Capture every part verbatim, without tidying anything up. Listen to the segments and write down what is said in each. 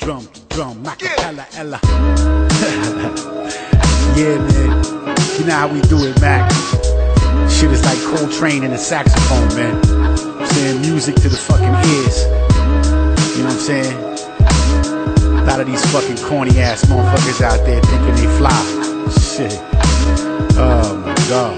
drum, drum, Macapella, Ella. Yeah, man. You know how we do it, Mac. Shit is like Coltrane and a saxophone, man. I'm saying music to the fucking ears. You know what I'm saying? A lot of these fucking corny ass motherfuckers out there thinking they fly. Shit. Oh my god.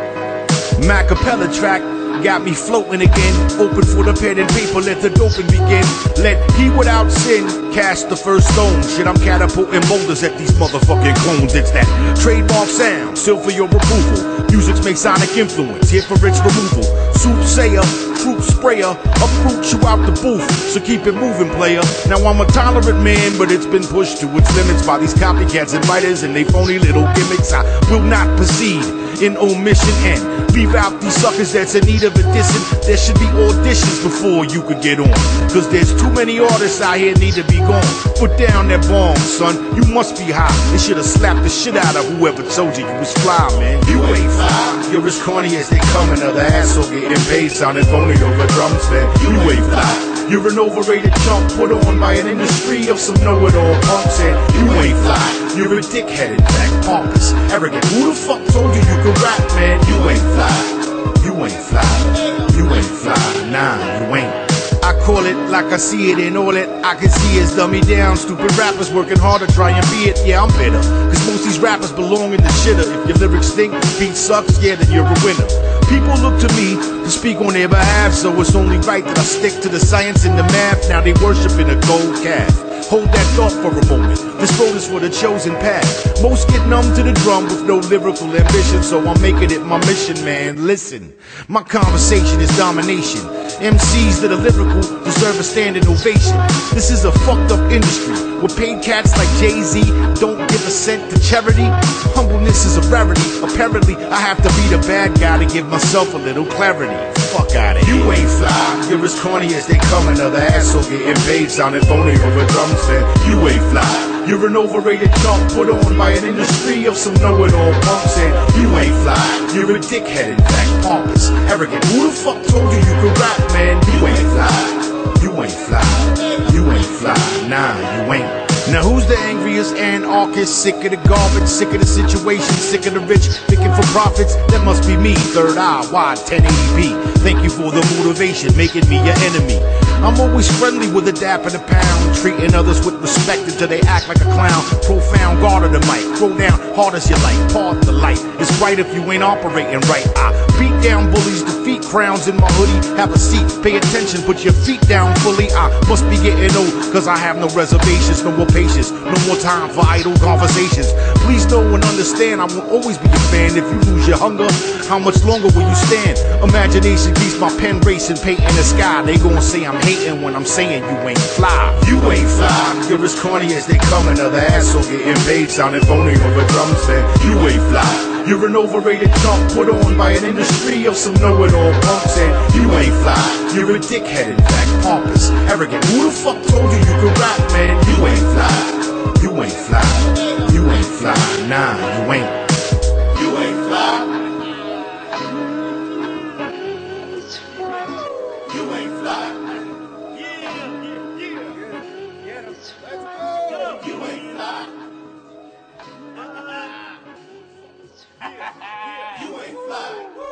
Macapella track got me floating again. Open for the pen and paper, let the doping begin. Let he without sin cast the first stone. Shit, I'm catapulting boulders at these motherfucking clones. It's that trademark sound, still for your approval. Music's Masonic influence, here for its removal. Soothsayer, troop sprayer, uproot you out the booth. So keep it moving, player. Now I'm a tolerant man, but it's been pushed to its limits by these copycats and writers and they phony little gimmicks. I will not proceed in omission and leave out these suckers that's in need of addition. There should be auditions before you could get on, cause there's too many artists out here need to be gone. Put down that bomb, son, you must be high. They should've slapped the shit out of whoever told you you was fly, man. You ain't fly, you're as corny as they come. Another asshole getting paid sounding phony over drums, man. You ain't fly. You're an overrated chump put on by an industry of some know-it-all punks. And you ain't fly, you're a dickhead, in fact, pompous, arrogant. Who the fuck told you you could rap, man? You ain't fly, you ain't fly, you ain't fly, nah, you ain't. I call it like I see it, and all that I can see is dummy down. Stupid rappers working hard to try and be it. Yeah, I'm bitter, cause most these rappers belong in the shitter. If your lyrics stink, beat sucks, yeah, then you're a winner. People look to me to speak on their behalf, so it's only right that I stick to the science and the math. Now they worshiping a gold calf. Hold that thought for a moment. This road is for the chosen path. Most get numb to the drum with no lyrical ambition, so I'm making it my mission, man. Listen, my conversation is domination. M Cs that are lyrical deserve a standing ovation. This is a fucked up industry where paid cats like Jay-Z don't give a cent to charity. Humbleness is a rarity. Apparently, I have to be the bad guy to give myself a little clarity. Fuck out of here. You ain't fly. You're as corny as they come. Another asshole getting paid sounding phony over drums. Then you ain't fly. You're an overrated chump put on by an industry of some know-it-all punks. And you ain't fly. You're a dickhead, in fact, pompous, arrogant. Who the fuck told you you could rap, man? You ain't fly. You ain't fly. You ain't fly. Nah, you ain't. Now who's the angriest anarchist? Sick of the garbage, sick of the situation, sick of the rich picking for profits? That must be me, third eye, wide, ten eighty p. Thank you for the motivation, making me your enemy. I'm always friendly with a dap and a pound, treating others with respect until they act like a clown. Profound, guard of the mic, throw down hard as you like, part the light. It's right if you ain't operating right. I beat down bullies, defeat crowns in my hoodie. Have a seat, pay attention, put your feet down fully. I must be getting old, cause I have no reservations, no more patience, no more time for idle conversations. Please know and understand, I will always be a fan. If you lose your hunger, how much longer will you stand? Imagination keeps my pen racing, painting the sky. They gon' say I'm hating when I'm saying you ain't fly. You ain't fly. You're as corny as they come. Another asshole getting paid sounding phony over drums. Then you ain't fly. You're an overrated chump put on by an industry of some know-it-all punks. And you ain't fly. You're a dickhead, in fact, pompous, arrogant. Who the fuck told you you could rap, man? You ain't fly. You ain't fly. You ain't fly. Nah, you ain't. You ain't fly. You ain't fly. You ain't fly. You ain't fly.